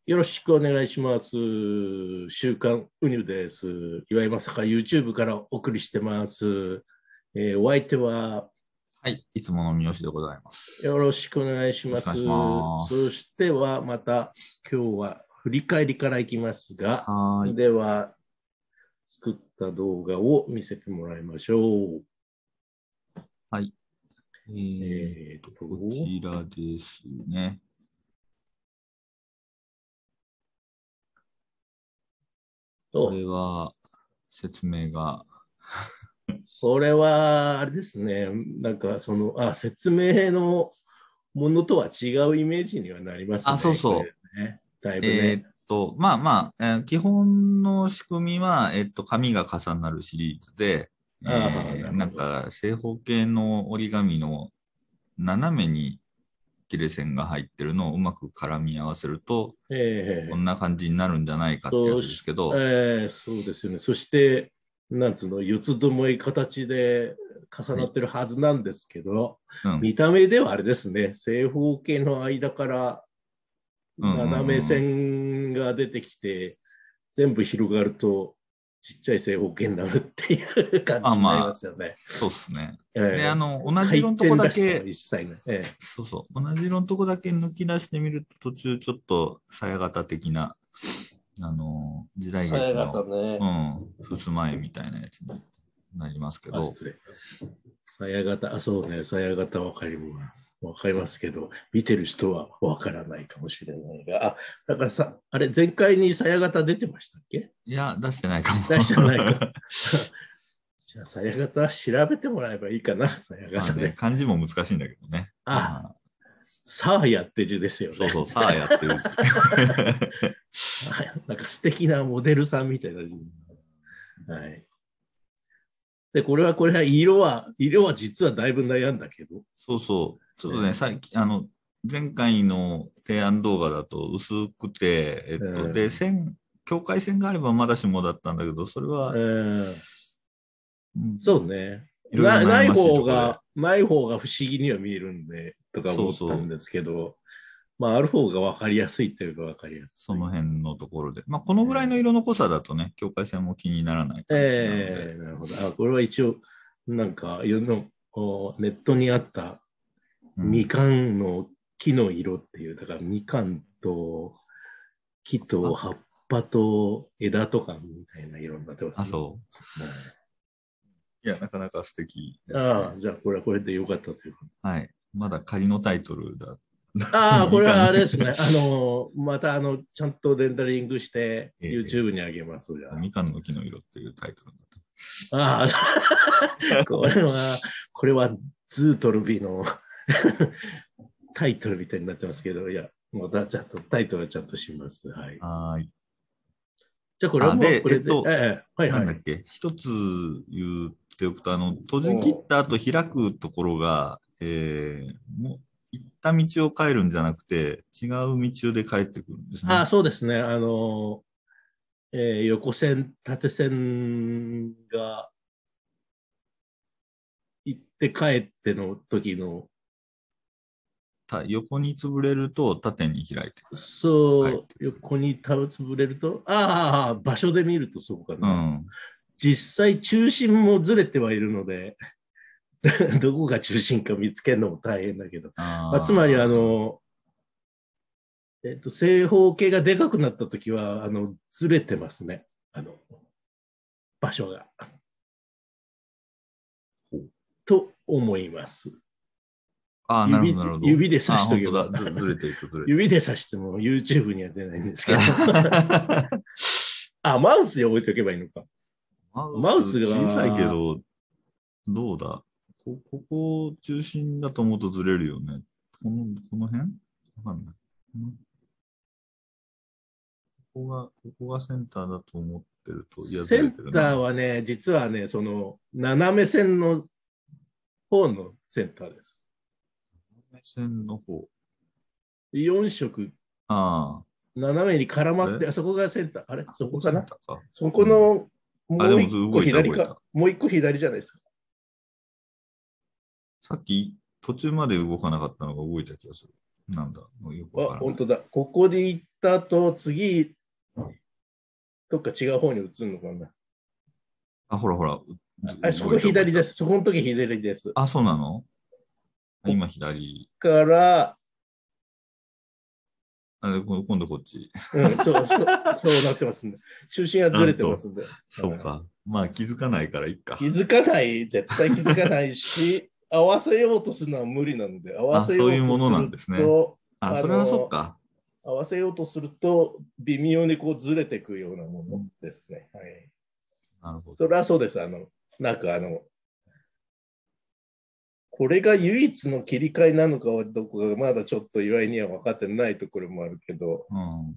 よろしくお願いします。週刊ウニュです。岩井正香 YouTube からお送りしてます。お相手ははい、いつもの三好でございます。 よろしくお願いします。 よろしくお願いします。 そしてはまた今日は振り返りからいきますが、 はい。 では作った動画を見せてもらいましょう。 はい。こちらですね。これは説明がこれはあれですね、なんか説明のものとは違うイメージにはなりますね。 そうそう。 ね、だいぶね。 基本の仕組みは、紙が重なるシリーズで、なんか正方形の折り紙の斜めに切れ線が入ってるのをうまく絡み合わせると、こんな感じになるんじゃないかってやつですけど、 そうですよね。そして、なんつうの、四つどもい形で重なってるはずなんですけど、見た目ではあれですね、正方形の間から斜め線が出てきて、全部広がるとちっちゃい正方形になるっていう感じになりますよね。 そうですね。 で、 同じ色のとこだけ、 一切ね、 同じ色のとこだけ抜き出してみると、途中ちょっと鞘型的な、時代劇の、襖絵みたいなやつになりますけど。 鞘型、そうね、鞘型わかります。わかりますけど、見てる人はわからないかもしれないが、だからさ、あれ、前回に鞘型出てましたっけ？ いや、出してないかも。 出してないか。じゃあ、鞘型調べてもらえばいいかな、鞘型ね。 漢字も難しいんだけどね。 サーヤって字ですよね。 そう、サーヤっていう字。 なんか素敵なモデルさんみたいな字。はい。で、これは色は実はだいぶ悩んだけど。 そう。ちょっとね、前回の提案動画だと薄くて、で、境界線があればまだしもだったんだけど、それは、 そうね。ない方が不思議には見えるんで、とか思ったんですけど、ある方が分かりやすいというか分かりやすい。 その辺のところで。このぐらいの色の濃さだとね、境界線も気にならない感じなので。 なるほど。これは一応、なんか、ネットにあったみかんの木の色っていう、だからみかんと木と葉っぱと枝とかみたいな色になってますね。 そう。いや、なかなか素敵です、ね。 じゃあこれはこれでよかったというか。 はい。まだ仮のタイトルだ。 これはあれですね。またちゃんとレンダリングして YouTube に上げます。 みかんの木の色っていうタイトルだと。これはズートルビのタイトルみたいになってますけど、いや、またちゃんとタイトルはちゃんとします。はい。じゃあこれはもうこれで、 なんだっけ、一つ言っておくと、閉じ切った後開くところが、もう行った道を帰るんじゃなくて、違う道で帰ってくるんですね。 そうですね。横線、縦線が行って帰っての時の横に潰れると縦に開いてくる。 そう、横に潰れると、場所で見るとそうかな。実際中心もずれてはいるので、どこが中心か見つけるのも大変だけど、つまり正方形がでかくなったときはずれてますね、場所が。と思います。 なるほど。 指で指しとけば。 ずれていく。 指で指しても YouTube には出ないんですけど。マウスで置いとけばいいのか。 マウスが小さいけど、どうだここ中心だと思うとずれるよね。この辺わかんない。ここがセンターだと思ってるとセンターはね、実はね、斜め線の方のセンターです。 斜め線の方。 4色。斜めに絡まって、そこがセンター。あれそこかな？そこのもう一個左か。もう一個左じゃないですか。 さっき途中まで動かなかったのが動いた気がする。 なんだ、もうよくわからない。 本当だ。ここで行った後、次、どっか違う方に移るのかな。 ほらほら。 そこ左です。そこの時左です。 そうなの？今左。 から、 今度こっち。 そうなってますんで。中心がずれてますんで。 そうか。まあ気づかないからいいか。 気づかない、絶対気づかないし、合わせようとするのは無理なので、合わせようとすると、そういうものなんですね。それはそっか。 合わせようとすると、微妙にこうずれていくようなものですね。はい。 なるほど。 それはそうです。これが唯一の切り替えなのかはどこかまだちょっと岩井には分かってないところもあるけど、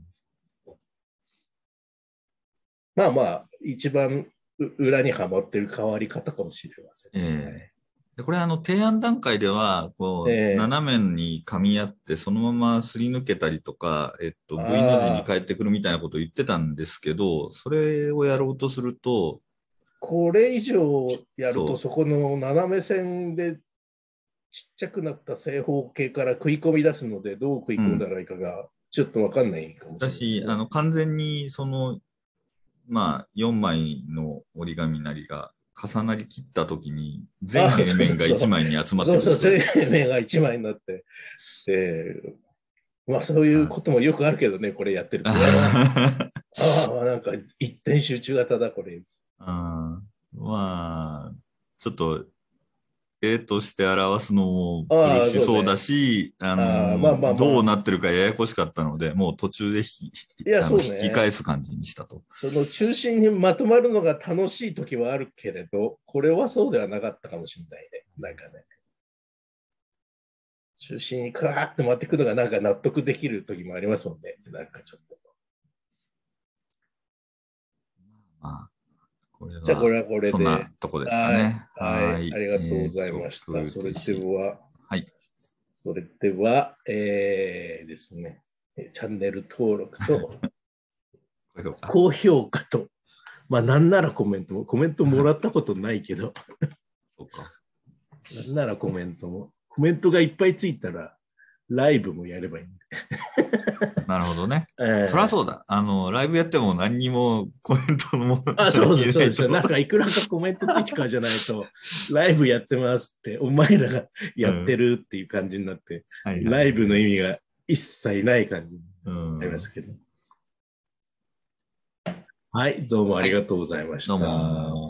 まあ、一番裏にはまってる変わり方かもしれません。 でこれ提案段階では斜めに噛み合ってそのまますり抜けたりとか、V の字に返ってくるみたいなことを言ってたんですけど、それをやろうとするとこれ以上やるとそこの斜め線でちっちゃくなった正方形から食い込み出すので、どう食い込んだらいいかがちょっと分かんないかもしれない、 ね。完全に4枚の折り紙なりが重なりきったときに全平面が1枚に集まってくる。 そう、全平面が1枚になって、そういうこともよくあるけどね、これやってると。なんか一点集中型だ、これ。 ちょっと絵として表すのも苦しそうだし、どうなってるかややこしかったので、もう途中で引き返す感じにしたと。 その中心にまとまるのが楽しい時はあるけれど、これはそうではなかったかもしれないね。なんかね。中心にクワーって回ってくるのがなんか納得できる時もありますもんね。なんかちょっと。じゃあこれはこれで。 そんなとこですかね。 はい。ありがとうございました。それでは、ですね、チャンネル登録と高評価と、なんならコメントもらったことないけど、なんならコメントがいっぱいついたら、ライブもやればいいんで。 なるほどね。そりゃそうだ。ライブやっても何にもコメントも。 そうですよ。なんかいくらかコメントついてからじゃないと、ライブやってますって、お前らがやってるっていう感じになって、ライブの意味が一切ない感じになりますけど。はい、どうもありがとうございました。 どうも。